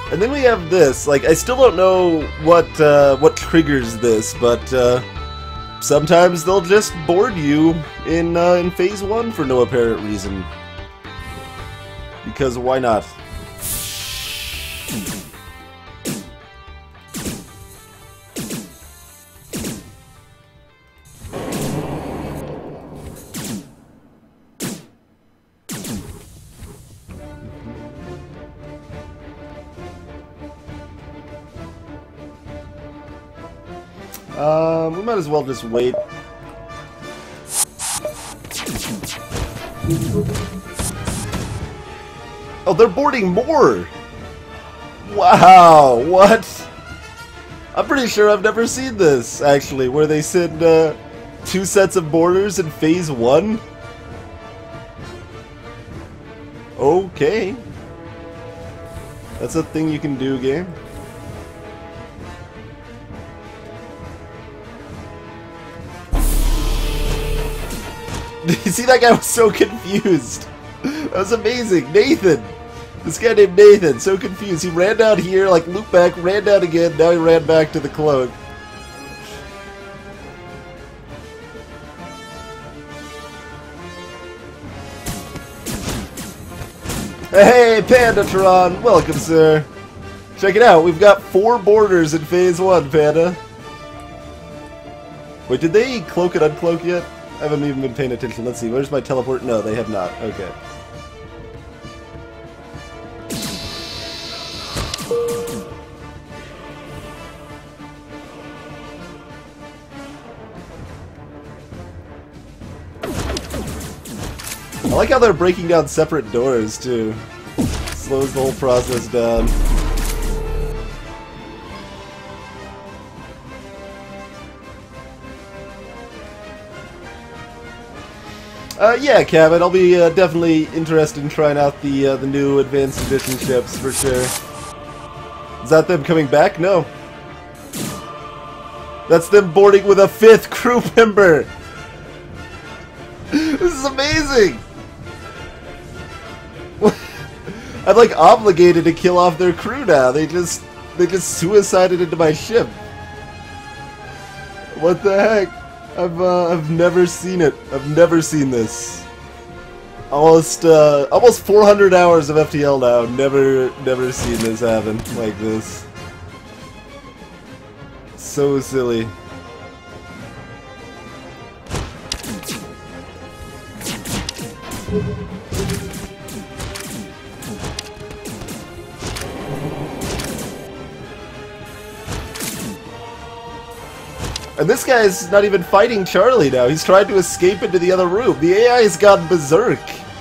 And then we have this. Like, I still don't know what triggers this, but sometimes they'll just board you in phase 1 for no apparent reason. Because why not? We might as well just wait. Oh, they're boarding more! Wow, what? I'm pretty sure I've never seen this, actually, where they send 2 sets of boarders in phase 1. Okay. That's a thing you can do, game. You see, that guy was so confused. That was amazing. Nathan. This guy named Nathan, so confused. He ran down here, like looped back, ran down again, now he ran back to the cloak. Hey, Pandatron! Welcome, sir. Check it out, we've got 4 borders in phase 1, Panda. Wait, did they cloak and uncloak yet? I haven't even been paying attention. Let's see, where's my teleport? No, they have not. Okay. I like how they're breaking down separate doors, too. Slows the whole process down. Yeah, Cabot, I'll be definitely interested in trying out the new Advanced Edition ships, for sure. Is that them coming back? No. That's them boarding with a 5th crew member! This is amazing! I'm like obligated to kill off their crew now. They just suicided into my ship. What the heck? I've never seen it. I've never seen this. Almost 400 hours of FTL now. Never seen this happen like this. So silly. And this guy's not even fighting Charlie now. He's trying to escape into the other room. The AI has gone berserk.